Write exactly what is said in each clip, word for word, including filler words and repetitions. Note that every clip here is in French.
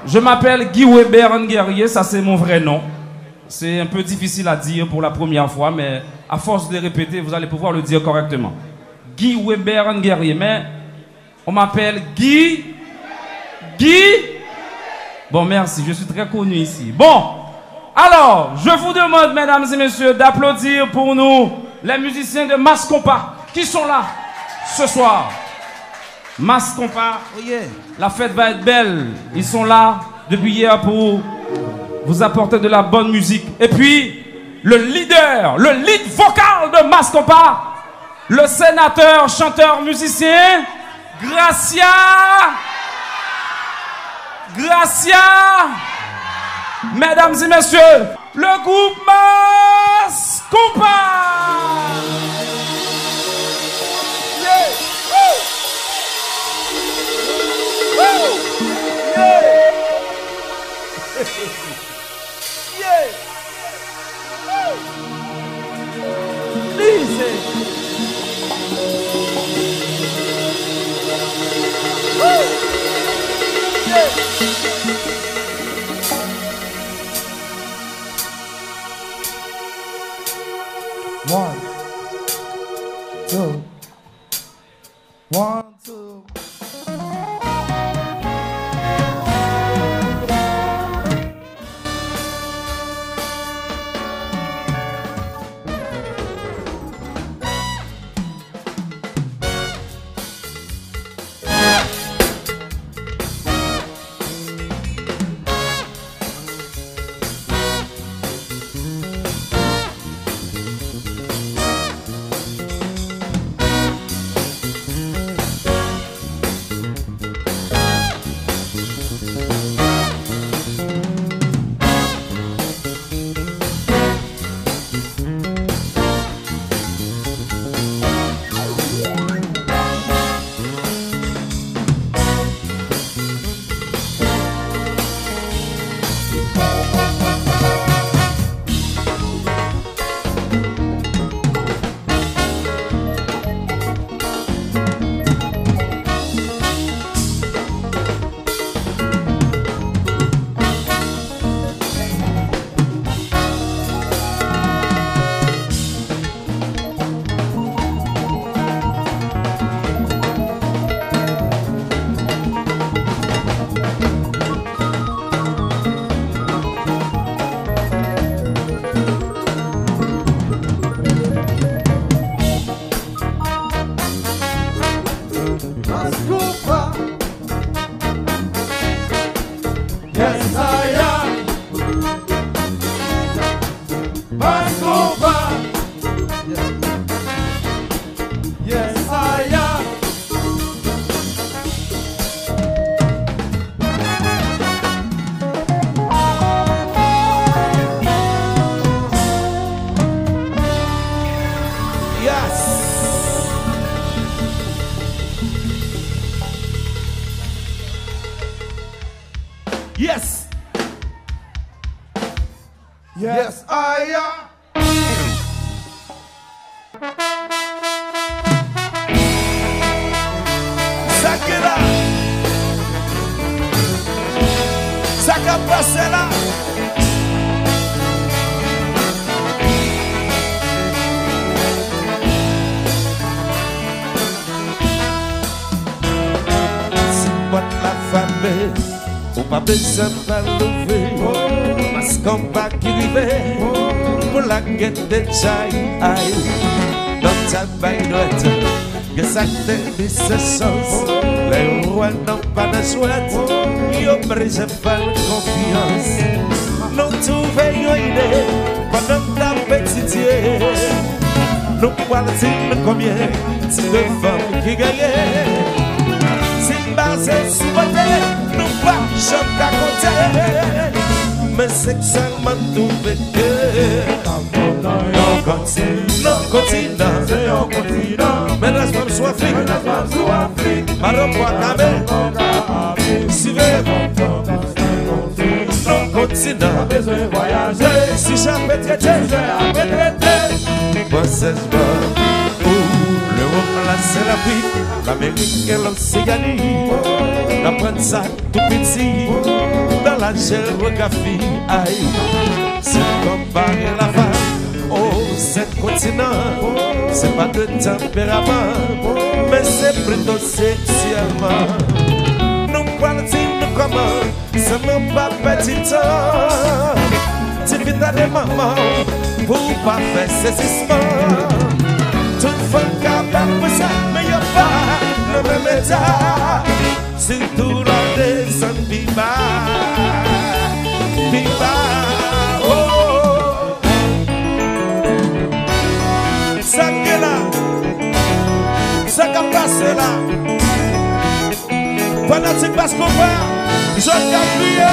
Je m'appelle Guy Weber Nguerrier, ça c'est mon vrai nom. C'est un peu difficile à dire pour la première fois, mais à force de répéter, vous allez pouvoir le dire correctement. Guy Weber Nguerrier, mais on m'appelle Guy... Guy... Bon, merci, je suis très connu ici. Bon, alors, je vous demande, mesdames et messieurs, d'applaudir pour nous les musiciens de Mass Compas qui sont là ce soir. Mass Compas, oh yeah. La fête va être belle. Ils sont là depuis hier pour vous apporter de la bonne musique. Et puis, le leader, le lead vocal de Mass Compas, le sénateur, chanteur, musicien, Gracia, Gracia, mesdames et messieurs, le groupe Mass Compas. Yeah. Woo. Woo. Yeah. Yeah. Woo. Listen. Woo. Yeah. One, two, one, two. Yes. Yes, I am. Sakira. Saka pasela. Si moi la famille. Ou pas besoin de lever, parce qu'on va qui river, pour la guette de chai, aïe, dans ta baïnotte, que ça te dit ce sens, les rois n'ont pas de souhait, ils brisent pas la confiance, nous trouvons une idée, pendant ta petite nous parlons combien de femmes qui gagnent, c'est basé sur votre nous pas choc à côté, mais sexuellement tout fait que non continue, non continue, c'est un continent, mais la femme soit Afrique, la femme soit Afrique, Maroc à Camer, si vous non continent, besoin de voyager, si j'avais traité, j'avais traité, moi c'est bon. Là c'est l'Afrique, l'Amérique et l'Océanie, la prendre ça tout petit, la géographie, aïe, c'est comme barrer la femme. Oh, c'est continent, c'est pas de tempérament, mais c'est plutôt sexuellement. Nous parlons de comment, c'est même pas petit temps. Tu vis dans des mamans pour pas faire saisissement. Toute femme capable pour ça, mais y'a pas le même état. Surtout la descente viva, viva, oh. Ça qui est là, ça qui a passé là. Pendant que tu passes qu'on voit, je t'ai crié.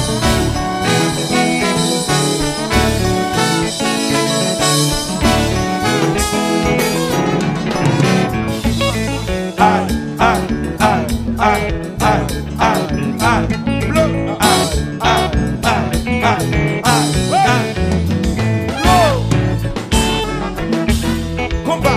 Aïe, aïe, aïe, aïe, aïe, aïe, aïe, bleu, aïe, aïe, aïe, aïe, aïe, aïe, l'eau, combat.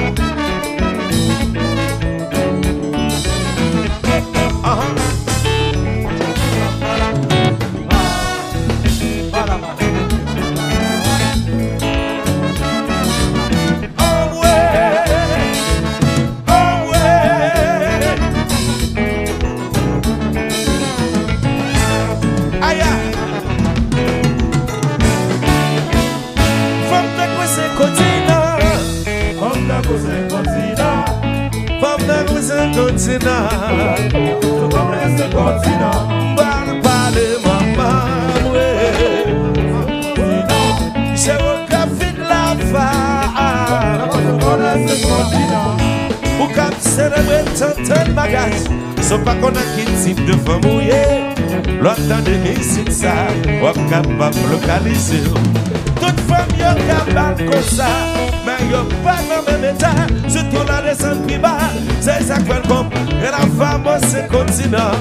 So pas qu'on a qui type de femme mouillée, l'autre de musique ça, on capable de localiser. Toute femme y'a capable comme ça, mais y'a pas dans le même état. Surtout la descente qui va, c'est ça qu'elle compte. Et la femme c'est continent.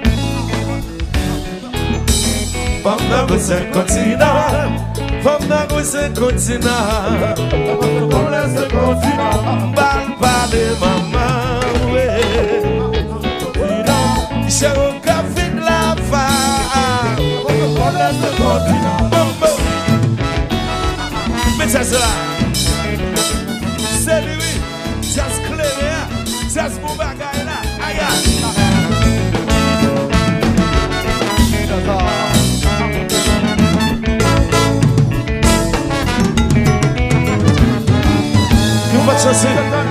Femme dans c'est continent. Femme dans c'est continent. Femme dans c'est continent. Parle pas de maman, ouais. J'ai un café de la femme. Mais c'est ça. C'est lui. C'est ce clair. C'est ce mon bagage là. Aïe aïe. Nous va chancer.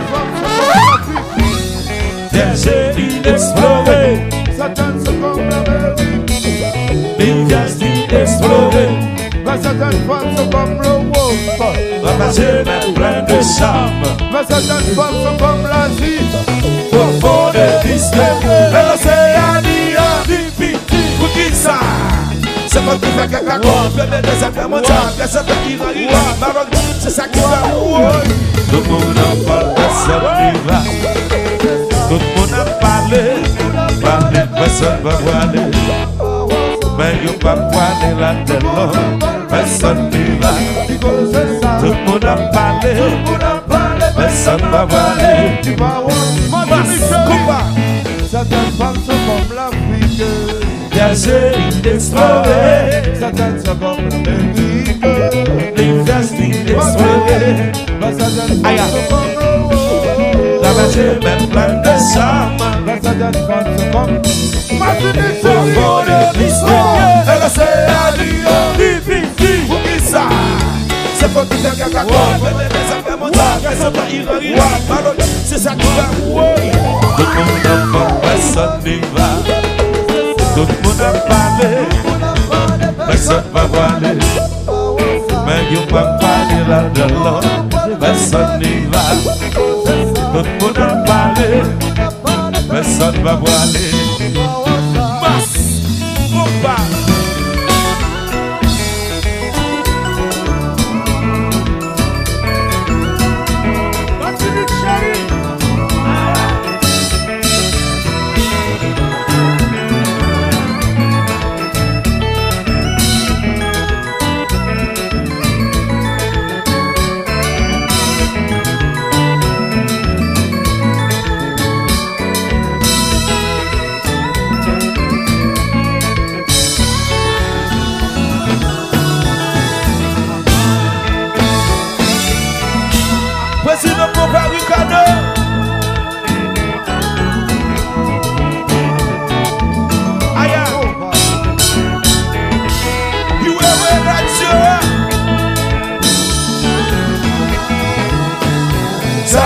J'ai inexploré. Satan se comme la mer. Vivias inexploré. Ma Satan femme se comme le wolf. Papa j'ai même plein de charme. Ma Satan femme se comme l'Asie. Profond de mystère. L'océania. Dipiti. Pour qui ça? C'est pas tout fait caca quoi. Bébé de sa camonta. Que ça te qui va. Maroc. C'est ça qui va. Tout le monde en parle. Personne n'y va. Tout le monde en parle. Parler, personne va voir. Mais il n'y a pas de la tête, personne n'y va. Tout le monde a parlé, personne ne va voir. Certaines femmes sont comme l'Afrique. Viager, inexploré. Certaines sont comme l'Amérique. Les viages inexplorés. Certaines femmes sont comme le la magie même plein de charme. Certaines femmes sont comme Martinique. Profond de l'histoire. L'océania. Difficile. Pour qui ça? C'est pas tout un caca quoi. Bébé des affaires montages. C'est pas irrégulier. C'est ça qui va. Tout le monde en parle, personne n'y va. Tout le monde a parlé, personne ne va voir. Mais il n'y a pas parlé là-dedans, personne n'y va. Tout le monde a parlé, personne ne va voir. Mas, combat.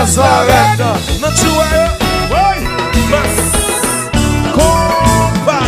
Nazareth. Non tu vois, oui, mas combat.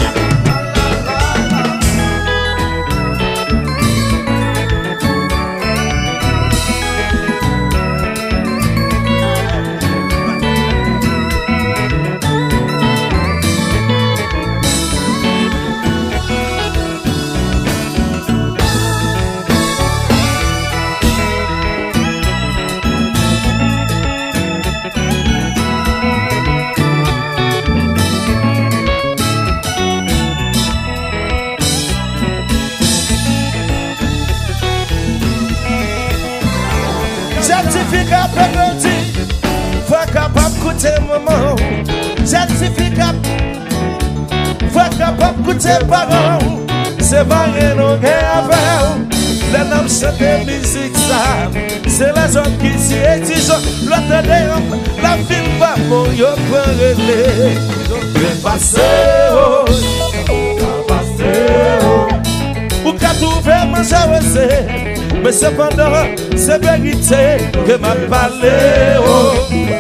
Certificat pénalty, faut capable coûter maman. Certificat, faut capable coûter parents. C'est pas rien non avec. Les noms chantent musique ça. C'est la zone qui s'y étudie. L'autre la ville va mourir pour régler. Je passer, oh, passer, oh. Ou qu'à trouver manger aussi. Mais cependant, c'est vérité que m'a parlé, oh,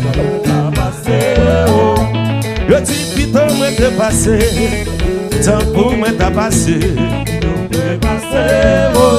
oh. Je dis, putain, moi t'es passé, tant pour moi t'as passé, oh,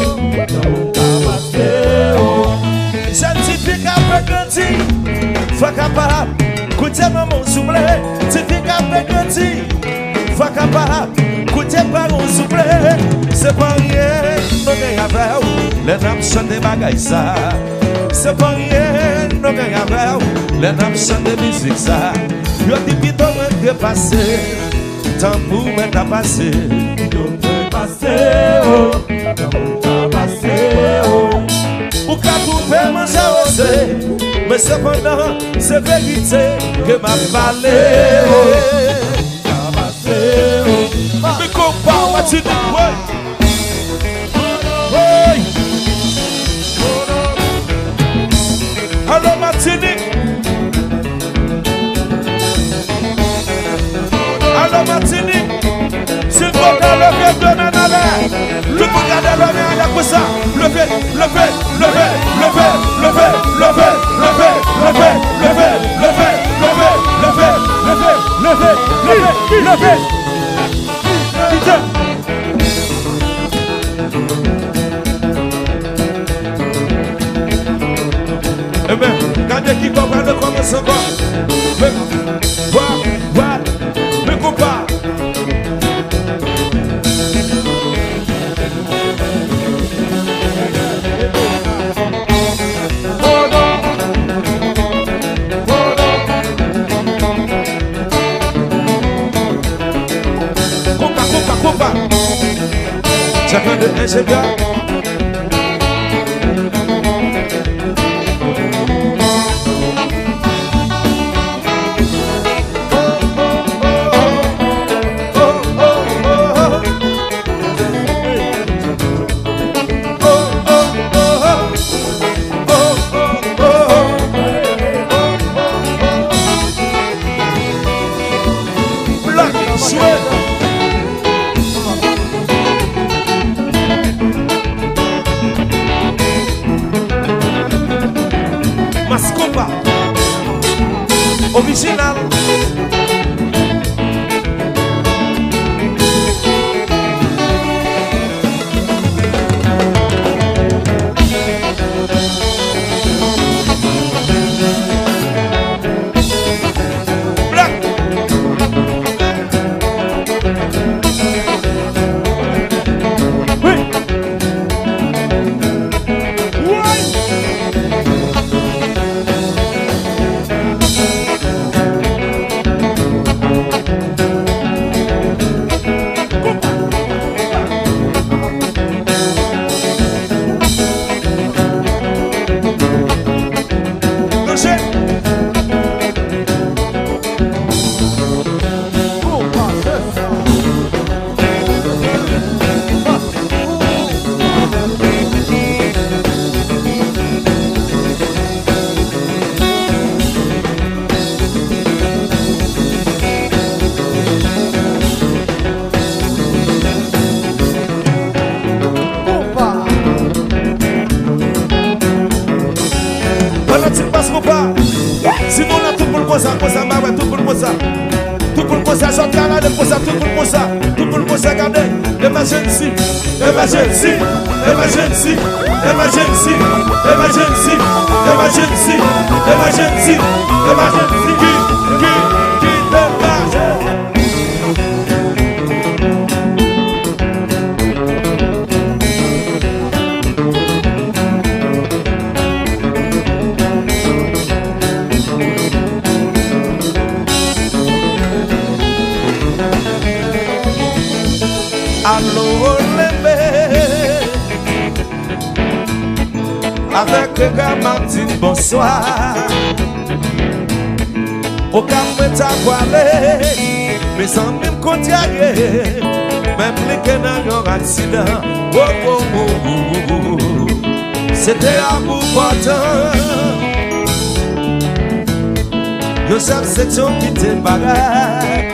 oh. Certificat pénalty, faut capable, écoutez maman soufflé, certificat pénalty, faut capable, écoutez parents soufflé, c'est pas rien, non rien avec. Les dames chantent des bagailles ça. C'est pas rien, non gagne avec. Les dames chantent des musiques ça. Yo dis pito moi que passer. Tant pour moi t'as passé. Yo peux passer, oh. T'as passé, oh. Ou qu'à trouver manger aussi. Mais cependant, c'est vérité que m'a parlé, oh. T'as passé, oh. Mais compas, what you do, ouais. Allô Martinique. Allô Martinique. S'il faut que le vieux donne un alert. Le vous regardez l'homme et il y a que ça. Levez, levez, levez, levez, levez, levez, levez, levez, levez, levez, levez, levez, levez, levez, levez, levez. Eh bien, regardez qui comprend de comment ça va. Mais, voilà, voilà, mais compas. Compas, compas, compas. Chacun de l'ingénieur. emergency, emergency, emergency, emergency, emergency, emergency, emergency, emergency, qui, qui, qui démarche. Allô, lembé, avec le gars Martine, bonsoir. Au café ta voilé, mes amis me contrariés, même les que dans un accident. Oh, oh, oh, oh, oh. C'était à bout portant. Joseph section qui te bagaille.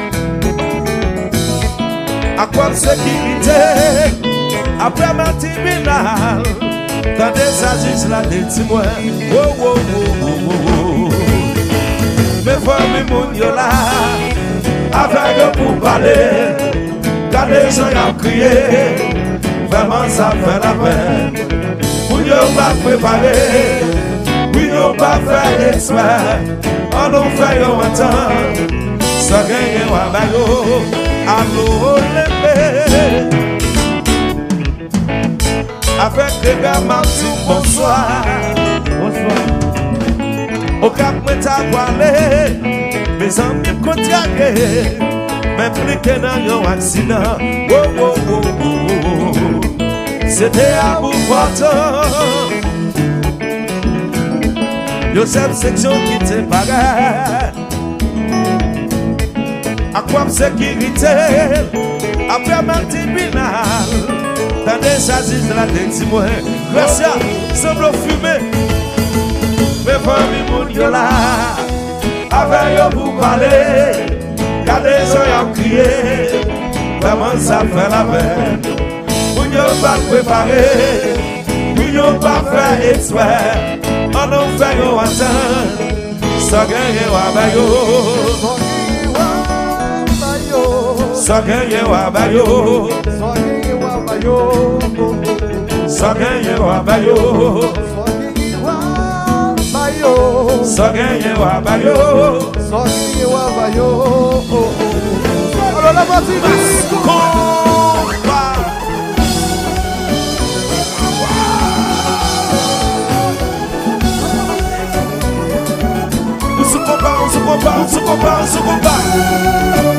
À quoi sécurité après ma tribunal quand des agistes là des témoins. Oh oh oh oh oh. Mes familles mon yo là avec eux pour parler quand les gens ont crié vraiment ça fait la peine. Pour yo pas préparer, oui yo pas faire exprès. On nous fait yo entendre ça gagne wa bayo. Allô, lembé, avec les gars Martine, bonsoir. Bonsoir. Au cap me ta voilé, mes amis me contrariés, même plus que dans un accident. Oh, oh, oh, oh, oh. C'était à bout portant. Joseph section qui te bagaille. À quoi sécurité après ma tribunal dans des assises de la témoin. Gracia semble fumer. Mes familles mon yo là avec eux pour parler quand les gens ont crié vraiment ça fait la peine. Pour ne pas préparer, pour ne pas faire exprès. On nous fait yo entendre ça gagne wa bayo. Sogenye wabayo, Sogenye wabayo, Sogenye wabayo, Sogenye wabayo, Sogenye wabayo. Alors la voiture, combat. On se combat, on se combat, on se combat, on se combat.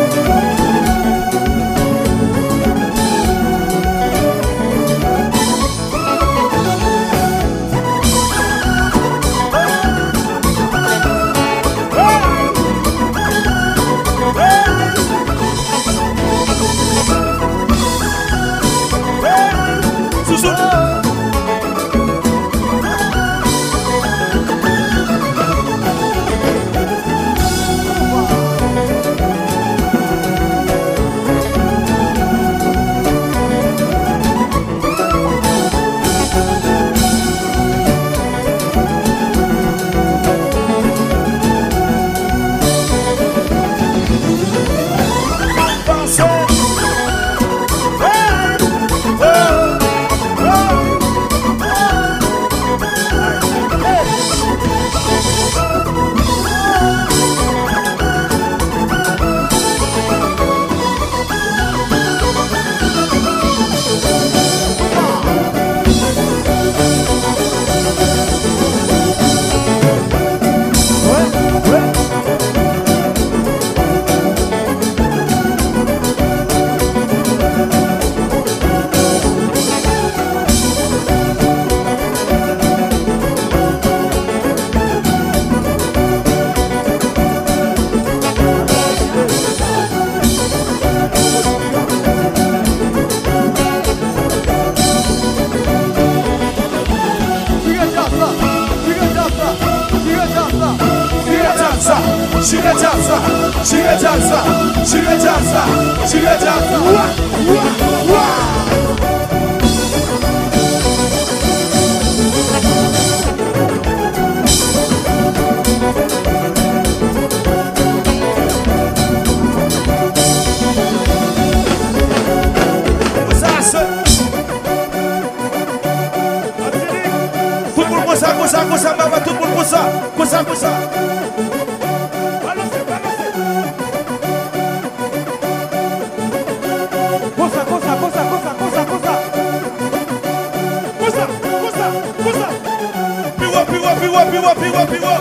She a dancer, she a dancer, she a dancer. Wah, wah, wah. ça, pour ça. Balancez, balancez. Cosa, cosa, cosa, cosa, cosa, cosa. Cosa, cosa, cosa. Piwa, piwa, piwa, piwa, piwa, piwa.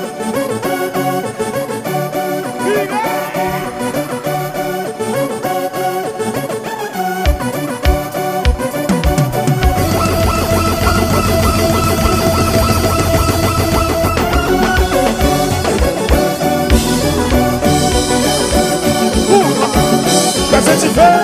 Qu'est-ce que tu fais?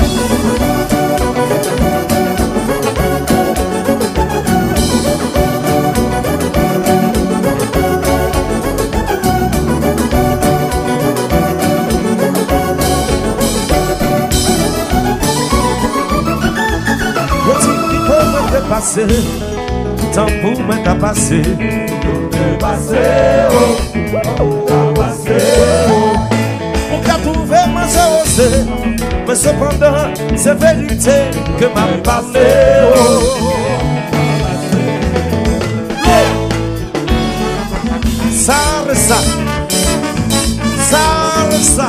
Passer, temps pour m'être passé, Passé, oh, passé, oh. pour qu'à trouver ma osé, mais cependant c'est vérité que m'a passé, oh. Ça, ça, ça, ça.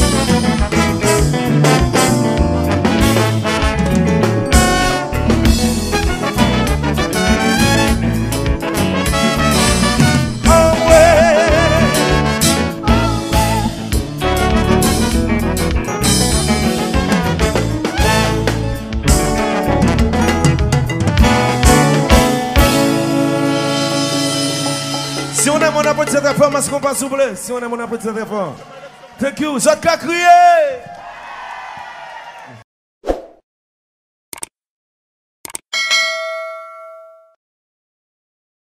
Si on aime, on a petit effort, parce qu'on passe s'il vous plaît. Si on aime, on a petit effort. Thank you. J'ai qu'à crier.